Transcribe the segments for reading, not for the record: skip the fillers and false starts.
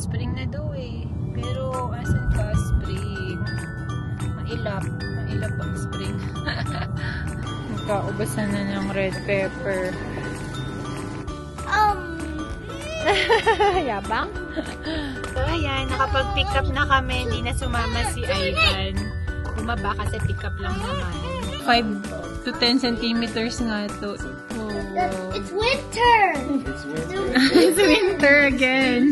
Spring na daw eh. Pero asan ka spring? Mailap ang spring. Nagkaubasan na ng red pepper. Yabang? So ayan, nakapag-pick up na kami. Hindi na sumama si Ivan. Bumaba kasi pick up lang naman. 5 to 10 centimeters nga to. Oh, wow. It's winter! It's winter again.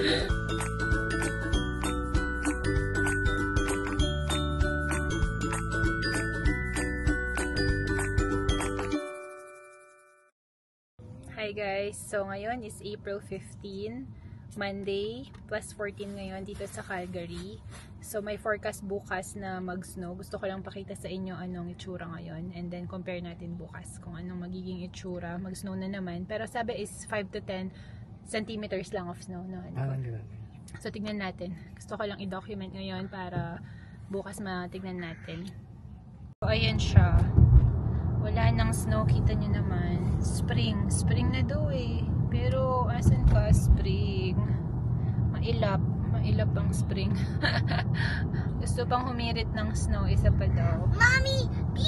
Hi guys! So ngayon is April 15, Monday, plus 14 ngayon dito sa Calgary. So may forecast bukas na mag-snow. Gusto ko lang pakita sa inyo anong itsura ngayon. And then compare natin bukas kung anong magiging itsura. Mag-snow na naman. Pero sabi is 5 to 10 centimeters lang of snow. No? So tignan natin. Gusto ko lang i-document ngayon para bukas matignan natin. So ayan siya. Wala nang snow, kita nyo naman. Spring na daw eh. Pero asan ka spring? Mailap ang spring. Gusto pang humirit ng snow, isa pa daw. Mommy!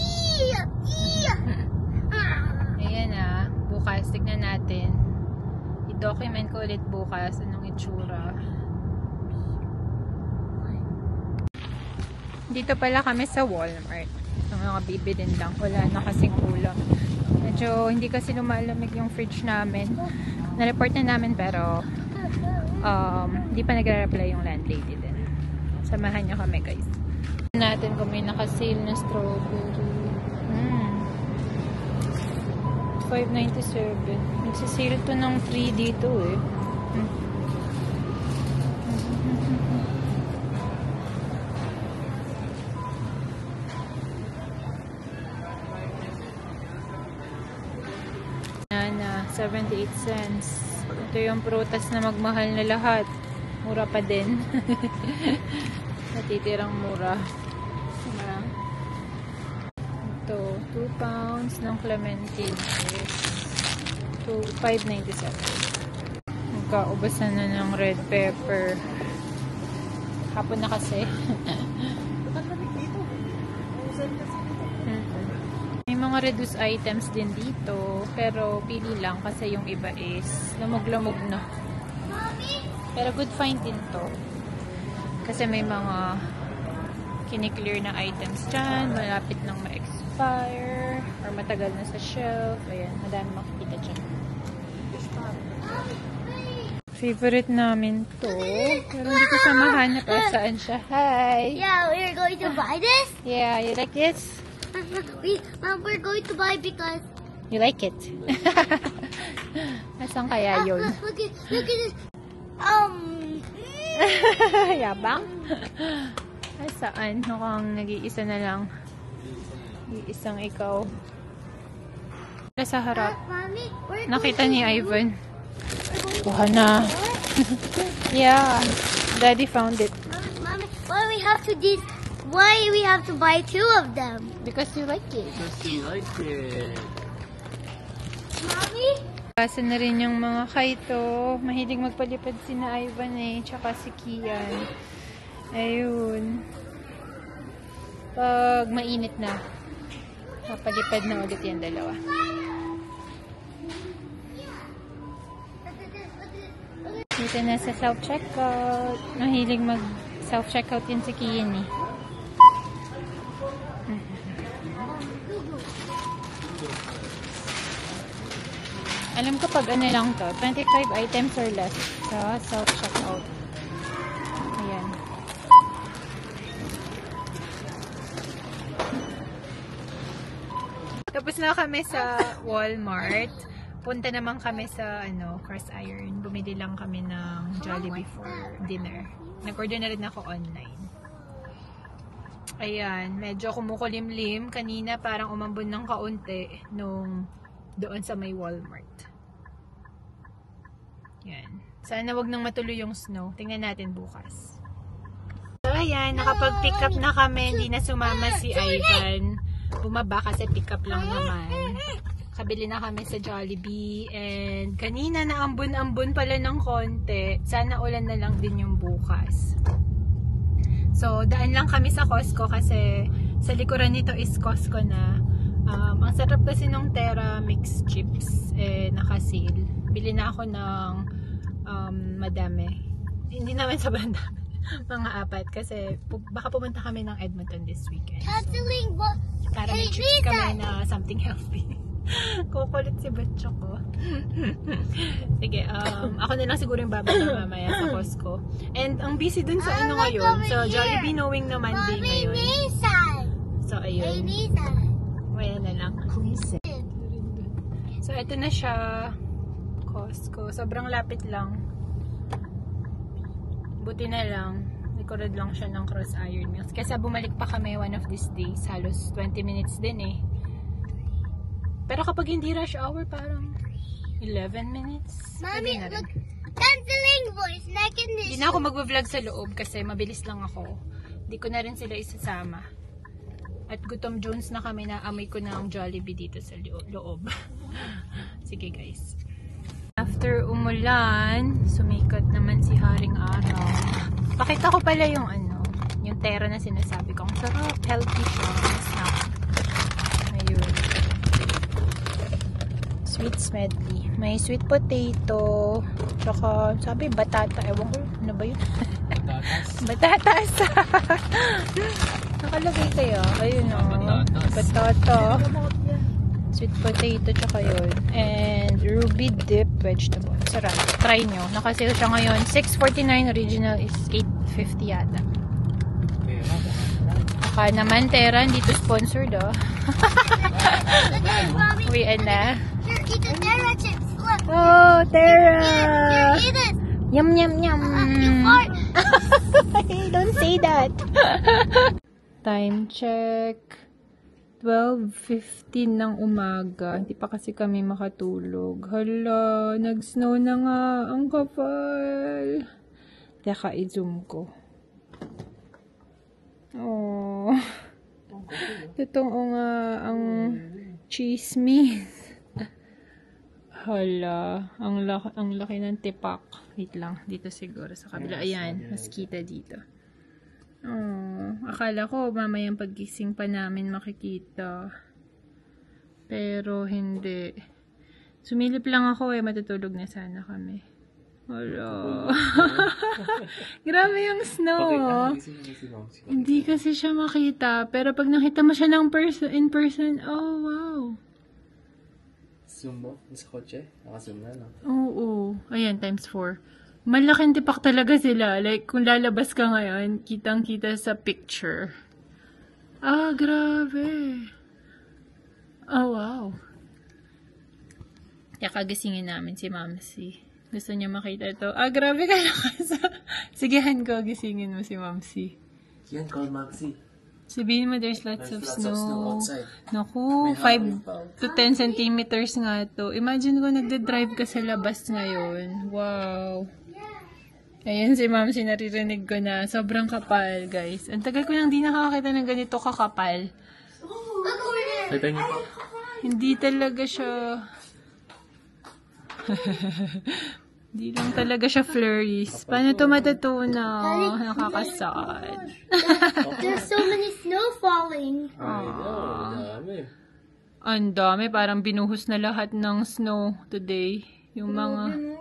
Ayan ah, bukas tignan natin. I-document ko ulit bukas anong itsura. Dito pala kami sa Walmart. Ang mga bibilin lang. Wala na kasing ulam. Medyo hindi kasi lumalamig yung fridge namin. Na-report na namin pero hindi pa nagre-reply yung landlady din. Samahan nyo kami guys. Natin kung may naka-sale na strawberry. $5.97. Nagsisale to ng 3 dito eh. Na 78 cents. Ito yung prutas na magmahal na lahat. Mura pa din. Natitirang mura. Ito, 2 pounds ng clementine is $5.97. Nagkaubasan na ng red pepper. Hapon na kasi. May mga reduced items din dito, pero pili lang kasi yung iba is lamog-lamog na. Pero good find din to. Kasi may mga kiniklear na items dyan, malapit nang ma-expire, or matagal na sa shelf. Ayan, madami makikita dyan. Favorite namin to, pero hindi ko siya mahanap. Saan siya? Hi! Yeah, we're going to buy this? Yeah, you like this? Mom, we're going to buy because... You like it? Nasaan kaya yun? Look at this. Yabang? Saan? Mukhang nag-iisa na lang. Iisang ikaw. Sa harap. Mommy, Nakita ni Ivan. Kuha na. Yeah. Daddy found it. Mommy, why we have to buy 2 of them? Because you like it. Because you like it. Mommy? Kasi na rin yung mga kaito. Mahilig magpalipad si na Ivan eh. Tsaka si Kian. Ayun. Pag mainit na, mapalipad na ulit yung dalawa. Dito na sa self-checkout. Mahilig mag-self-checkout yun si Kian eh. Alam ko pag ano lang to, 25 items or less sa self-checkout. Ayan. Tapos na kami sa Walmart. Punta naman kami sa Cross Iron. Bumili lang kami ng Jollibee for dinner. Nag-order na rin ako online. Ayan, medyo kumukulimlim. Kanina parang umambon ng kaunti nung doon sa may Walmart. Yan. Sana wag nang matuloy yung snow. Tingnan natin bukas. So ayan, nakapag-pick up na kami. Hindi na sumama si Ivan. Bumaba kasi pick up lang naman. Kabili na kami sa Jollibee. And kanina naambun-ambun pala ng konti. Sana ulan na lang din yung bukas. So, daan lang kami sa Costco kasi sa likuran nito is Costco na. Ang sarap kasi ng Terra mixed chips. Naka-sale. Bili na ako ng madami. Hindi naman sobrang dami. Mga 4 kasi baka pumunta kami ng Edmonton this weekend. Canceling what? Para may Hey, chips kami Lisa! na something healthy. Kukulit si Batcho ko. Sige, ako na lang siguro yung bababa mamaya sa Costco. And ang busy dun sa ano look ngayon. over So, here. Jollibee knowing na Monday Mommy, ngayon. Nissan. So, Hey, ayun. Nissan. Maya na lang. So, ito na siya. Costco. Sobrang lapit lang. Buti na lang. Likuran lang siya ng Cross Iron Mills. Kasi bumalik pa kami one of these days. Halos 20 minutes din eh. Pero kapag hindi rush hour, parang 11 minutes. Mommy, Pwede na rin. look. Canceling voice recognition. Hindi na ako mag-vlog sa loob kasi mabilis lang ako. Hindi ko na rin sila isasama. At gutom Jones na kami na amoy ko na ang Jollibee dito sa loob. Sige guys. After umulan, sumikat naman si Haring Araw. Pakita ko pala yung yung Terra na sinasabi ko. Ang sarap, healthy siya. Snack. Ayun. Sweet medley. May sweet potato. Tsaka, sabi, batata. Ewan ko, ano ba yun? Batatas. Nakalagay kayo. Ayun o. Batata. Sweet potato, tsaka yun. And ruby dip vegetable. Sarap. Try nyo. Nakasale siya ngayon. $6.49. Original is $8.50 yata. Baka naman, Terra. Hindi to sponsored, oh. Look at it, Mommy. Uwi na. Here, eat the Terra chips. Look. Oh, Terra! Here, eat it. Yum, yum, yum. You fart. Don't say that. Time check. 12:15 ng umaga. Hindi pa kasi kami makatulog. Hala, nag-snow na nga. Ang kapal. Teka, i-zoom ko. Oh. Totoo nga ang chismis. Hala, ang laki ng tipak. Wait lang, dito siguro sa kabila. Ayan, mas kita dito. Oh, akala ko mamayang paggising pa namin makikita. Pero hindi. Sumilip lang ako matutulog na sana kami. Hala. Grabe yung snow. Hindi kasi siya makita. Pero pag nakita mo siya ng in person, oh wow. Zoom mo? Sa kotse? Naka-zoom na, no? Oo. Ayan, times 4. Malaking tipak talaga sila. Like, kung lalabas ka ngayon, kitang-kita sa picture. Ah, grabe. Oh, wow. Kaya kagisingin namin si Mamsi. Gusto niya makita ito. Ah, grabe ka lakas. Sigehan ko, gisingin mo si Mamsi. Yan, call Maxi. Sabihin mo, there's lots of snow. outside. Naku, 5 to 10 centimeters nga to. Imagine ko nagde-drive ka sa labas ngayon. Wow. Ayan si Ma'am, sinaririnig ko na. Sobrang kapal, guys. Ang tagal ko nang di nakakita ng ganito kakapal. Kita niyo. Hindi talaga siya... Hindi lang talaga siya flurries. Paano ito matutunaw? Nakakasad. There's so many snow falling. Dami. Ang dami. Parang binuhos na lahat ng snow today. Yung mga...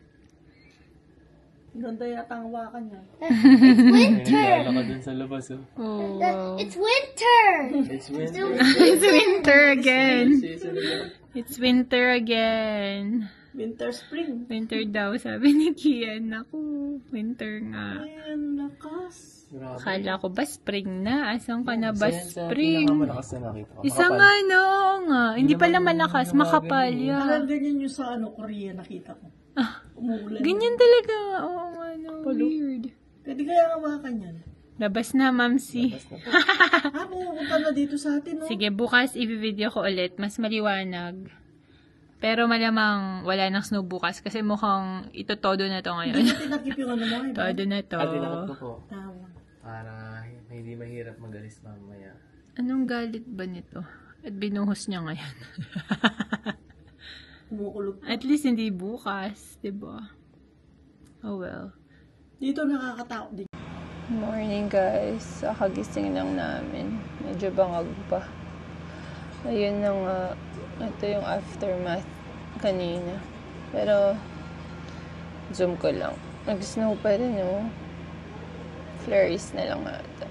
Ganda yata ang hawakan niya. It's winter. Naka dun sa labas, oh. Oh, wow. It's winter. It's winter. It's winter again. Season again. It's winter again. Winter, spring. Winter daw, sabi ni Kian. Naku, winter nga. Ayan, lakas. Grabe. Akala ko ba spring na? Asan ka na ba Isa yan sa spring? pinakamalakas na nakita ko. Isa Makapal. nga, no, oo nga. Hindi pala naman malakas, yung mga makapal. ganyan. Yeah. Parang ganyan yung sa Korea nakita ko. Umuulan. Ganyan talaga. Oo nga, no. Weird. Pwede kaya hawakan yan. Labas na, Mamsi. Basta po. Pupunta na dito sa atin, no? Sige, bukas i-video ko ulit. Mas maliwanag. Pero malamang wala nang snow bukas kasi mukhang ito todo na to Hindi ngayon. natin nakip yung ano mo, eh. Todo na to. At tinakot ko po. Tama. Para hindi mahirap mag-alis mamaya. Anong galit ba nito? At binuhos niya ngayon. Kumukulog. At least hindi bukas, diba? Oh well. Dito nakakatakot din. Morning guys. Kagising lang namin. Medyo bangag pa. Ayun na nga. Ito yung aftermath kanina. Pero, zoom ko lang. Nag-snow pa rin, oh. Flurries na lang ata.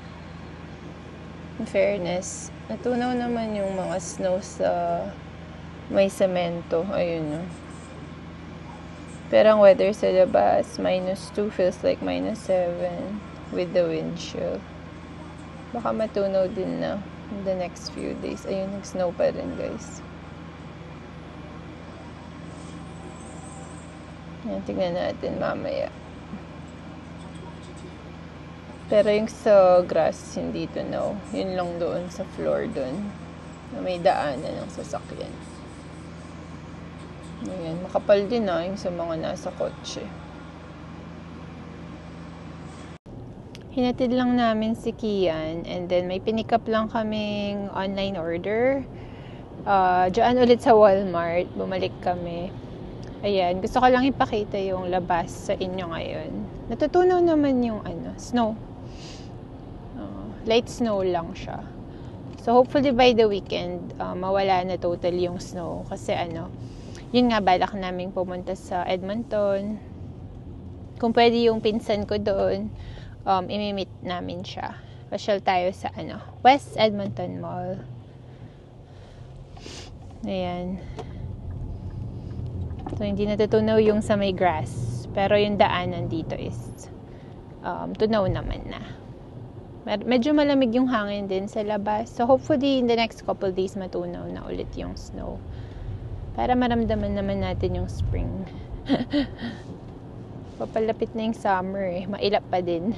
In fairness, natunaw naman yung mga snow sa may semento. Ayun, oh. Pero ang weather sa labas, -2 feels like -7 with the wind chill. Baka matunaw din na in the next few days. Ayun, nag-snow pa rin, guys. Yan, tignan natin mamaya. Pero yung sa grass, hindi tunaw. Yun lang doon sa floor doon. Na may daanan ng sasakyan. Ayan, makapal din yung sa mga nasa kotse. Hinatid lang namin si Kian and then may pinick up lang kaming online order. Diyan ulit sa Walmart, bumalik kami. Ayan, gusto ko lang ipakita yung labas sa inyo ngayon. Natutunaw naman yung snow. Light snow lang siya. So hopefully by the weekend, mawala na total yung snow. Kasi yun nga, balak namin pumunta sa Edmonton. Kung pwede yung pinsan ko doon, imi-meet namin siya. Pasyal tayo sa West Edmonton Mall. Ayan. So, hindi natutunaw yung sa may grass. Pero yung daanan dito is tunaw naman na. Medyo malamig yung hangin din sa labas. So, hopefully, in the next couple days, matunaw na ulit yung snow. Para maramdaman naman natin yung spring. Papalapit na yung summer eh. Mailap pa din.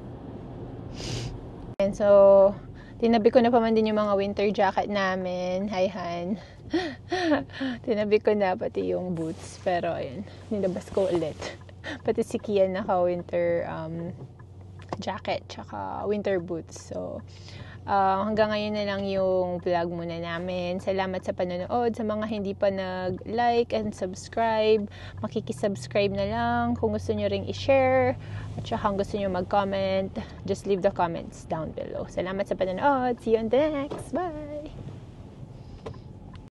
And so, tinabi ko na pa man din yung mga winter jacket namin. Hi, Han. Tinabi ko na pati yung boots. Pero, ayun. Nilabas ko ulit. Pati si Kian naka-winter jacket tsaka winter boots. So, hanggang ngayon na lang yung vlog muna namin. Salamat sa panonood. Sa mga hindi pa nag-like and subscribe, makikisubscribe na lang. Kung gusto nyo ring i-share at saka kung gusto nyo mag-comment, just leave the comments down below. Salamat sa panonood. See you on the next. Bye!